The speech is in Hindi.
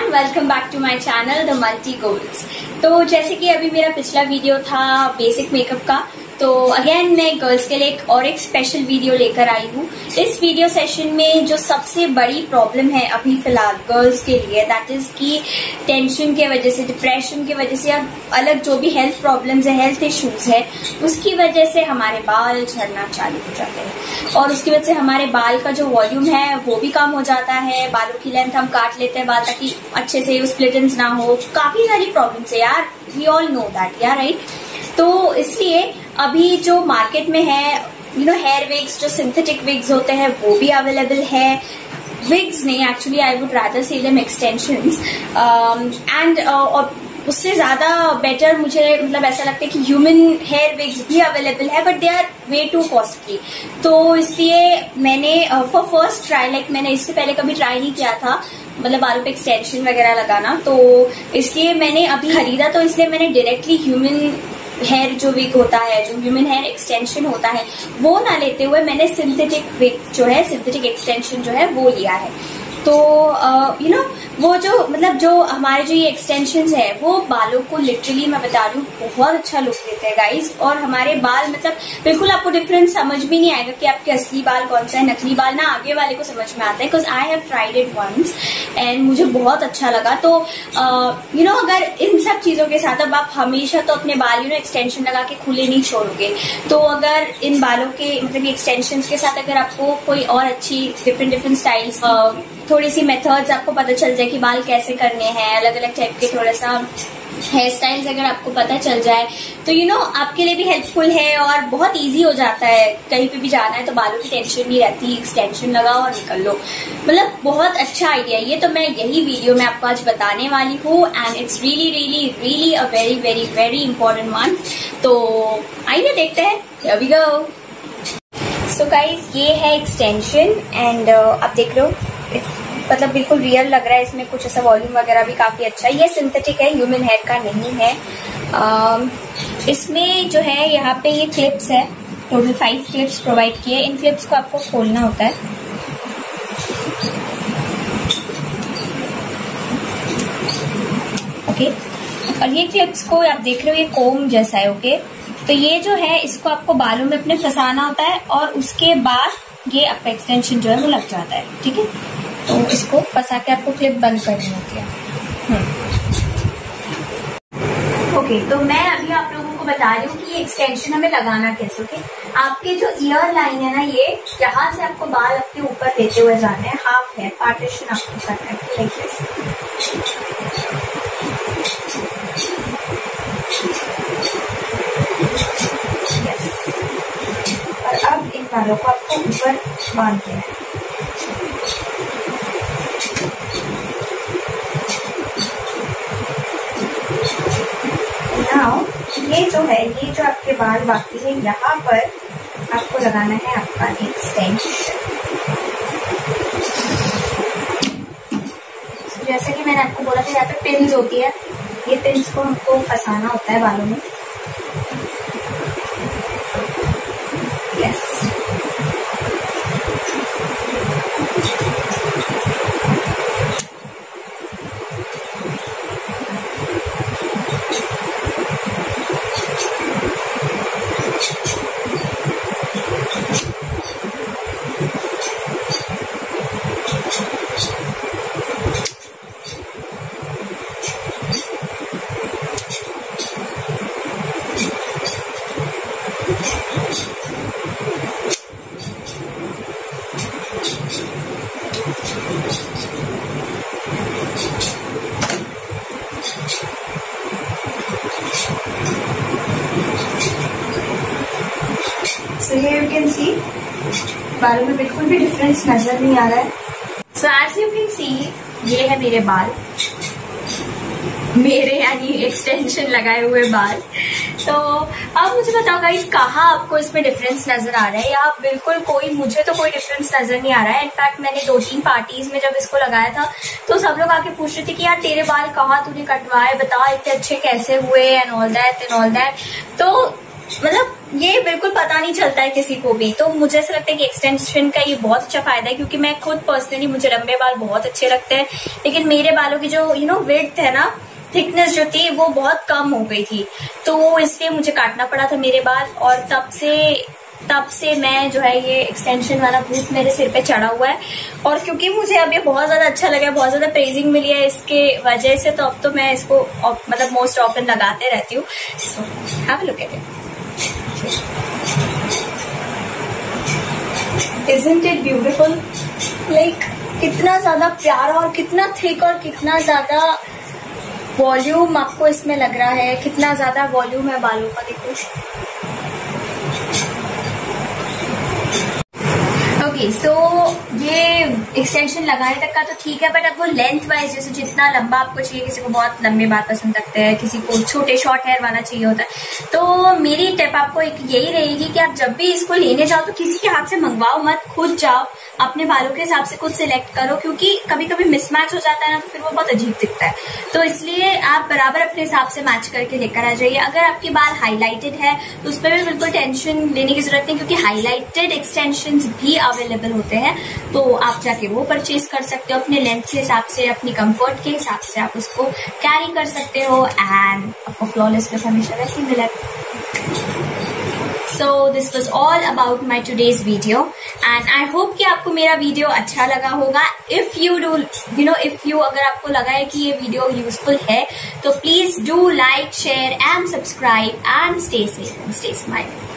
Everyone, welcome back to my channel the multi goals. तो जैसे कि अभी मेरा पिछला वीडियो था बेसिक मेकअप का, तो अगेन मैं गर्ल्स के लिए एक स्पेशल वीडियो लेकर आई हूँ। इस वीडियो सेशन में जो सबसे बड़ी प्रॉब्लम है अभी फिलहाल गर्ल्स के लिए, दैट इज कि टेंशन के वजह से, डिप्रेशन की वजह से या अलग जो भी हेल्थ प्रॉब्लम्स है, हेल्थ इश्यूज है, उसकी वजह से हमारे बाल झड़ना चालू हो जाते हैं और उसकी वजह से हमारे बाल का जो वॉल्यूम है वो भी कम हो जाता है। बालों की लेंथ हम काट लेते हैं बाल ताकि अच्छे से स्प्लिट एंड्स ना हो। काफी सारी प्रॉब्लम्स है यार, वी ऑल नो दैट यार, राइट। तो इसलिए अभी जो मार्केट में है हेयर विग्स, जो सिंथेटिक विग्स होते हैं वो भी अवेलेबल है। विग्स नहीं, actually I would rather say them extensions, and उससे ज्यादा बेटर मुझे ऐसा लगता है कि ह्यूमन हेयर विग्स भी अवेलेबल है, but they are way too costly. तो इसलिए मैंने फॉर फर्स्ट ट्राई, मैंने इससे पहले कभी ट्राई नहीं किया था बालों पे एक्सटेंशन वगैरह लगाना, तो इसलिए मैंने अभी खरीदा। तो इसलिए मैंने डायरेक्टली ह्यूमन हेयर जो विग होता है, जो ह्यूमन हेयर एक्सटेंशन होता है, वो ना लेते हुए मैंने सिंथेटिक विग जो है, सिंथेटिक एक्सटेंशन जो है वो लिया है। तो वो जो हमारे जो ये एक्सटेंशंस है वो बालों को लिटरली मैं बता रही हूँ बहुत अच्छा लुक देते हैं गाइज। और हमारे बाल बिल्कुल आपको डिफरेंस समझ भी नहीं आएगा कि आपके असली बाल कौन सा है, नकली बाल ना आगे वाले को समझ में आता है, because I have tried it once and मुझे बहुत अच्छा लगा। तो अगर इन सब चीजों के साथ अब आप हमेशा तो अपने बाल एक्सटेंशन लगा के खुले नहीं छोड़ोगे, तो अगर इन बालों के एक्सटेंशन के साथ अगर आपको कोई और अच्छी डिफरेंट स्टाइल्स, थोड़ी सी मेथड्स आपको पता चल जाए कि बाल कैसे करने हैं, अलग अलग टाइप के थोड़ा सा हेयर स्टाइल्स अगर आपको पता चल जाए तो आपके लिए भी हेल्पफुल है और बहुत इजी हो जाता है। कहीं पे भी जाना है तो बालों की टेंशन नहीं रहती, एक्सटेंशन लगाओ और निकल लो। बहुत अच्छा आइडिया ये, तो मैं यही वीडियो में आपको आज बताने वाली हूँ and it's really really really a very very very important one. तो आइए देखते हैं, here we go. So guys, ये है एक्सटेंशन एंड आप देख रहे हो बिल्कुल रियल लग रहा है। इसमें कुछ ऐसा वॉल्यूम वगैरह भी काफी अच्छा है। ये सिंथेटिक है, ह्यूमन हेयर का नहीं है। इसमें जो है यहाँ पे ये क्लिप्स है, टोटल 5 क्लिप्स प्रोवाइड किए। इन क्लिप्स को आपको खोलना होता है। ओके, और ये क्लिप्स को आप देख रहे हो, ये कोम जैसा है। ओके, तो ये जो है इसको आपको बालों में अपने फंसाना होता है और उसके बाद ये आपका एक्सटेंशन जो है वो लग जाता है। ठीक है, तो इसको फंसा के आपको क्लिप बंद करनी होती है। ओके, तो मैं अभी आप लोगों को बता रही हूँ कि ये एक्सटेंशन हमें लगाना कैसे। ओके, आपके जो ईयर लाइन है ना, ये यहाँ से आपको बाल अपने ऊपर लेते हुए जाना है। हाफ है पार्टीशन आपको करना है, लाइक दिस। और अब इन बालों को आपको ऊपर बांध देना है। ये जो है, ये जो आपके बाल बाकी है, यहाँ पर आपको लगाना है आपका एक्सटेंशन। जैसे कि मैंने आपको बोला था, यहाँ पे पिन्स होती है, ये पिन्स को हमको फंसाना होता है बालों में। Yes, so here you can see बालों में बिल्कुल भी डिफरेंस नजर नहीं आ रहा है। So as you can see, ये है मेरे बाल, मेरे यानी एक्सटेंशन लगाए हुए बाल। तो अब मुझे बताओ गाइस, कहाँ आपको इसमें डिफरेंस नजर आ रहा है? या बिल्कुल मुझे तो कोई डिफरेंस नजर नहीं आ रहा है। इनफैक्ट मैंने 2-3 पार्टीज में जब इसको लगाया था तो सब लोग आके पूछ रहे थे कि यार तेरे बाल कहाँ तूने कटवाए, बता इतने अच्छे कैसे हुए एंड ऑल दैट। तो मतलब ये बिल्कुल पता नहीं चलता है किसी को भी। तो मुझे ऐसा लगता है कि एक्सटेंशन का ये बहुत अच्छा फायदा है, क्योंकि मैं खुद पर्सनली, मुझे लंबे बाल बहुत अच्छे लगते हैं, लेकिन मेरे बालों की जो विड्थ है ना, थिकनेस जो थी वो बहुत कम हो गई थी, तो इसलिए मुझे काटना पड़ा था मेरे बाल। और तब से मैं जो है ये एक्सटेंशन वाला भूत मेरे सिर पे चढ़ा हुआ है। और क्योंकि मुझे अब ये बहुत ज्यादा अच्छा लगा है, बहुत ज्यादा प्रेजिंग मिली है इसके वजह से, तो अब तो मैं इसको मतलब मोस्ट ऑफन लगाते रहती हूँ। So have a look at it. Isn't it beautiful? Like, कितना ज्यादा प्यारा और कितना थिक और कितना ज्यादा वॉल्यूम आपको इसमें लग रहा है, कितना ज्यादा वॉल्यूम है बालों का, देखो। ओके, सो ये एक्सटेंशन लगाने तक का तो ठीक है, बट अब वो लेंथ वाइज, जैसे जितना लंबा आपको चाहिए, किसी को बहुत लंबे बाल पसंद लगते हैं, किसी को छोटे शॉर्ट हेयर वाला चाहिए होता है, तो मेरी टिप आपको एक यही रहेगी कि आप जब भी इसको लेने जाओ तो किसी के हाथ से मंगवाओ मत, खुद जाओ, अपने बालों के हिसाब से खुद सिलेक्ट करो, क्योंकि कभी कभी मिसमैच हो जाता है ना, तो फिर वो बहुत अजीब दिखता है। तो इसलिए आप बराबर अपने हिसाब से मैच करके लेकर आ जाइए। अगर आपके बाल हाईलाइटेड है तो उस पर भी बिल्कुल टेंशन लेने की जरूरत नहीं, क्योंकि हाईलाइटेड एक्सटेंशंस भी अवेलेबल होते हैं, तो आप जाके वो परचेज कर सकते हो अपने लेंथ के हिसाब से, अपनी कंफर्ट के हिसाब से आप उसको कैरी कर सकते हो, एंड आपको फ्लॉलेस लुक हमेशा वैसे मिलेगा। So this was all about my today's video, and I hope कि आपको मेरा वीडियो अच्छा लगा होगा। If you do, अगर आपको लगा है कि ये वीडियो यूजफुल है, तो please do like, share and subscribe and stay safe and stay smiling.